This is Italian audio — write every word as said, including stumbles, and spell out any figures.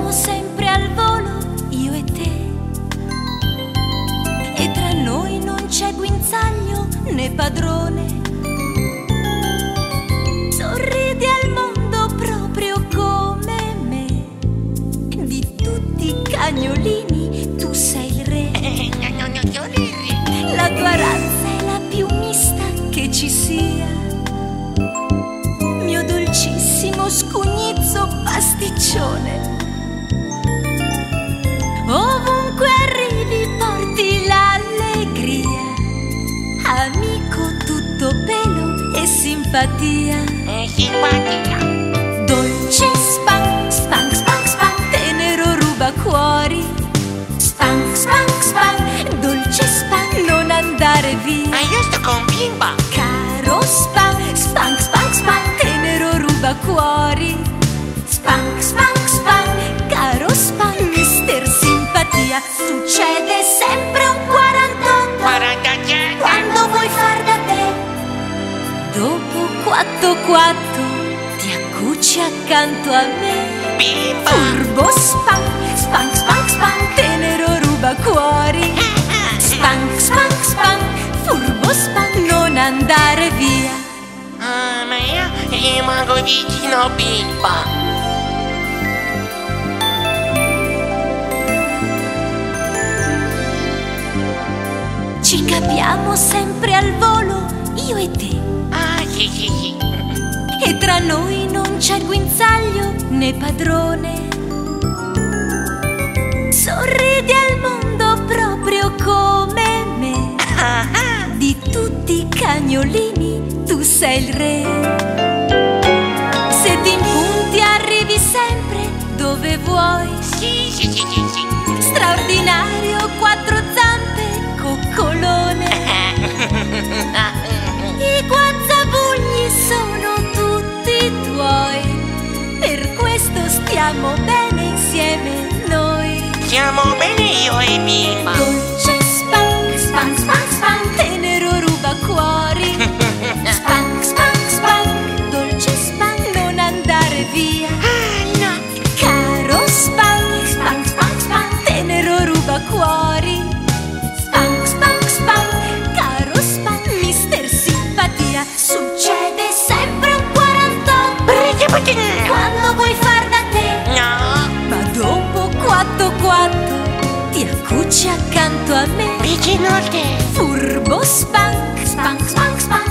capiamo sempre al volo, io e te. E tra noi non c'è guinzaglio né padrone. Sorridi al mondo proprio come me. Di tutti i cagnolini tu sei il re. La tua razza è la più mista che ci sia. Mio dolcissimo scugnizzo pasticcione. Ovunque arrivi porti l'allegria. Amico tutto pelo e simpatia. E simpatia. Dolce Spank, Spank, Spank, Spank, tenero ruba cuori. Spank, Spank, Spank, dolce Spank, non andare via. Ma io sto con Bimba. Caro Spank, Spank, Spank, Spank, tenero ruba cuori. Spank, Spank, Spank, caro Spank, mister simpatia. Succede sempre un quarantotto quarantasette. quando vuoi far da te. Dopo quattro quattro ti accucci accanto a me. Bimba. Furbo Spank, Spank, Spank, Spank, tenero ruba cuori. Spank, Spank, Spank, furbo Spank, non andare via. Ah, ma io rimango vicino a Bimba. Ci capiamo sempre al volo, io e te. Ah, sì, sì, sì. E tra noi non c'è guinzaglio né padrone. Sorridi al mondo proprio come me. Di tutti i cagnolini tu sei il re. Se ti impunti arrivi sempre dove vuoi. Sì, sì, sì, sì, sì. Straordinario, quattro zampe, coccolone. I guazzabugli sono tutti tuoi. Per questo stiamo bene insieme noi. Stiamo bene io e Bimba. Dolce Spank, Spank, Spank, Spank, tenero ruba cuori. Spank, Spank, Spank, dolce Spank, non andare via. Ah, no. Caro Spank, Spank, Spank, Spank, tenero ruba cuori. Spank, Spank, Spank, caro Spank, mister simpatia. Succede sempre un quarantotto quando vuoi far da te. No. Ma dopo quattro quattro ti accucci accanto a me. Vicino a te. Furbo Spank, Spank, Spank, Spank,